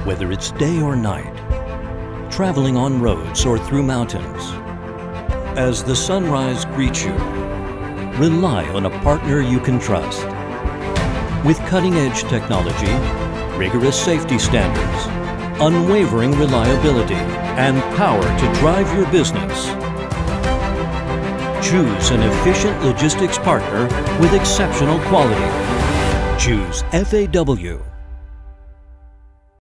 whether it's day or night, traveling on roads or through mountains. As the sunrise greets you, rely on a partner you can trust. With cutting-edge technology, rigorous safety standards, unwavering reliability, and power to drive your business, choose an efficient logistics partner with exceptional quality. Choose FAW.